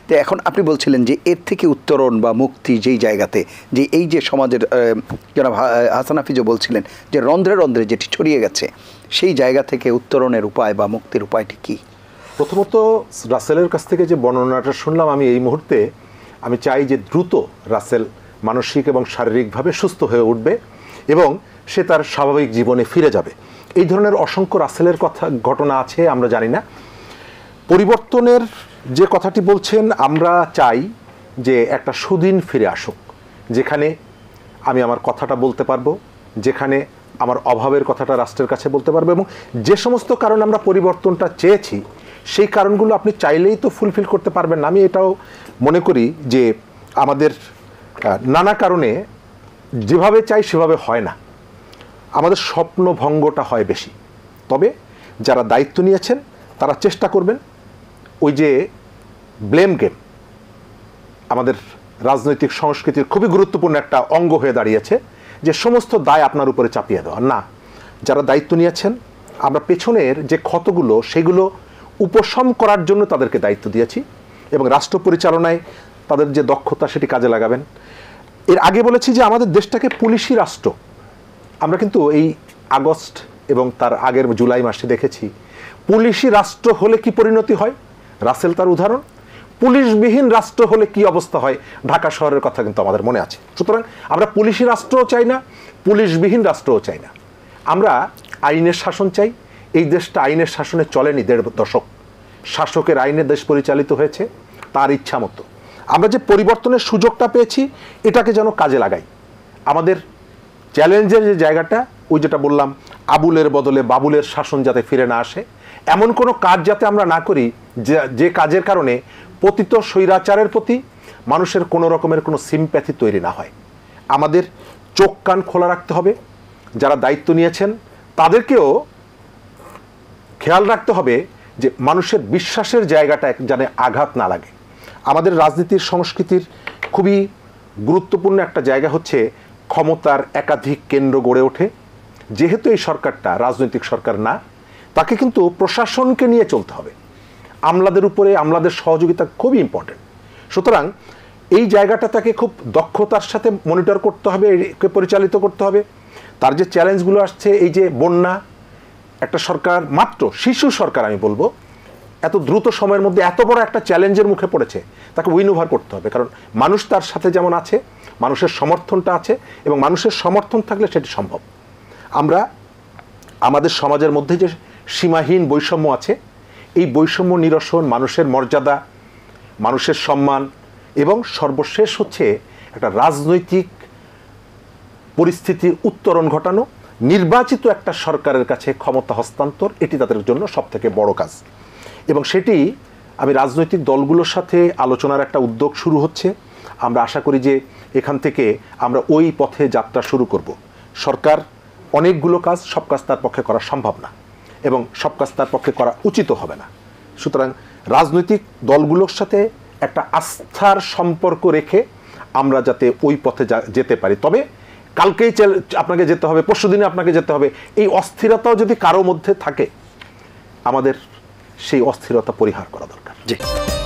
তো এখন আপনি বলছিলেন যে এর থেকে উত্তরণ বা মুক্তি যেই জায়গাতে, যে এই যে সমাজের জনাব হাসান হাফিজও বলছিলেন যে রন্ধ্রে রন্ধ্রে যেটি ছড়িয়ে গেছে, সেই জায়গা থেকে উত্তরণের উপায় বা মুক্তির উপায়টি কী? প্রথমত রাসেলের কাছ থেকে যে বর্ণনাটা শুনলাম, আমি এই মুহূর্তে আমি চাই যে দ্রুত রাসেল মানসিক এবং শারীরিকভাবে সুস্থ হয়ে উঠবে এবং সে তার স্বাভাবিক জীবনে ফিরে যাবে। এই ধরনের অসংখ্য রাসেলের ঘটনা আছে, আমরা জানি না। পরিবর্তনের যে কথাটি বলছেন, আমরা চাই যে একটা সুদিন ফিরে আসুক, যেখানে আমি আমার কথাটা বলতে পারবো, যেখানে আমার অভাবের কথাটা রাষ্ট্রের কাছে বলতে পারবো, এবং যে সমস্ত কারণে আমরা পরিবর্তনটা চেয়েছি সেই কারণগুলো আপনি চাইলেই তো ফুলফিল করতে পারবেন না। আমি এটাও মনে করি যে আমাদের নানা কারণে যেভাবে চাই সেভাবে হয় না, আমাদের স্বপ্নভঙ্গটা হয় বেশি। তবে যারা দায়িত্ব নিয়েছেন তারা চেষ্টা করবেন, ওই যে ব্লেম গেম আমাদের রাজনৈতিক সংস্কৃতির খুবই গুরুত্বপূর্ণ একটা অঙ্গ হয়ে দাঁড়িয়েছে, যে সমস্ত দায় আপনার উপরে চাপিয়ে দেওয়া না। যারা দায়িত্ব নিয়েছেন, আমরা পেছনের যে ক্ষতগুলো সেগুলো উপশম করার জন্য তাদেরকে দায়িত্ব দিয়েছি, এবং রাষ্ট্র পরিচালনায় তাদের যে দক্ষতা সেটি কাজে লাগাবেন। এর আগে বলেছি যে আমাদের দেশটাকে পুলিশি রাষ্ট্র, আমরা কিন্তু এই আগস্ট এবং তার আগের জুলাই মাসে দেখেছি পুলিশি রাষ্ট্র হলে কি পরিণতি হয়। রাসেল তার উদাহরণ। পুলিশবিহীন রাষ্ট্র হলে কি অবস্থা হয়, ঢাকা শহরের কথা কিন্তু আমাদের মনে আছে। সুতরাং আমরা পুলিশি রাষ্ট্রও চাই না, পুলিশবিহীন রাষ্ট্রও চাই না। আমরা আইনের শাসন চাই। এই দেশটা আইনের শাসনে চলেনি 1.5 দশক। শাসকের আইনে দেশ পরিচালিত হয়েছে তার ইচ্ছা মতো। আমরা যে পরিবর্তনের সুযোগটা পেয়েছি এটাকে যেন কাজে লাগাই। আমাদের চ্যালেঞ্জের যে জায়গাটা, ওই যেটা বললাম, আবুলের বদলে বাবুলের শাসন যাতে ফিরে না আসে, এমন কোনো কাজ যাতে আমরা না করি যে কাজের কারণে পতিত স্বৈরাচারের প্রতি মানুষের কোনো রকমের কোনো সিম্প্যাথি তৈরি না হয়। আমাদের চোখ কান খোলা রাখতে হবে। যারা দায়িত্ব নিয়েছেন তাদেরকেও খেয়াল রাখতে হবে যে মানুষের বিশ্বাসের জায়গাটা যেন আঘাত না লাগে। আমাদের রাজনীতির সংস্কৃতির খুবই গুরুত্বপূর্ণ একটা জায়গা হচ্ছে ক্ষমতার একাধিক কেন্দ্র গড়ে ওঠে। যেহেতু এই সরকারটা রাজনৈতিক সরকার না, তাকে কিন্তু প্রশাসনকে নিয়ে চলতে হবে। আমলাদের উপরে আমলাদের সহযোগিতা খুবই ইম্পর্টেন্ট। সুতরাং এই জায়গাটা তাকে খুব দক্ষতার সাথে মনিটর করতে হবে, একে পরিচালিত করতে হবে। তার যে চ্যালেঞ্জগুলো আসছে, এই যে বন্যা, একটা সরকার মাত্র শিশু সরকার আমি বলবো, এত দ্রুত সময়ের মধ্যে এত বড় একটা চ্যালেঞ্জের মুখে পড়েছে, তাকে উইন ওভার করতে হবে। কারণ মানুষ তার সাথে যেমন আছে, মানুষের সমর্থনটা আছে, এবং মানুষের সমর্থন থাকলে সেটি সম্ভব। আমরা আমাদের সমাজের মধ্যে যে সীমাহীন বৈষম্য আছে, এই বৈষম্য নিরসন, মানুষের মর্যাদা, মানুষের সম্মান, এবং সর্বশেষ হচ্ছে একটা রাজনৈতিক পরিস্থিতির উত্তরণ ঘটানো, নির্বাচিত একটা সরকারের কাছে ক্ষমতা হস্তান্তর, এটি তাদের জন্য সবথেকে বড় কাজ। এবং সেটি আমি রাজনৈতিক দলগুলোর সাথে আলোচনার একটা উদ্যোগ শুরু হচ্ছে। আমরা আশা করি যে এখান থেকে আমরা ওই পথে যাত্রা শুরু করব। সরকার অনেকগুলো কাজ, সব কাজ তার পক্ষে করা সম্ভব না, এবং সব কাজ তার পক্ষে করা উচিত হবে না। সুতরাং রাজনৈতিক দলগুলোর সাথে একটা আস্থার সম্পর্ক রেখে আমরা যাতে ওই পথে যেতে পারি। তবে কালকেই আপনাকে যেতে হবে, পরশুদিনে আপনাকে যেতে হবে, এই অস্থিরতাও যদি কারো মধ্যে থাকে, আমাদের সেই অস্থিরতা পরিহার করা দরকার। জি।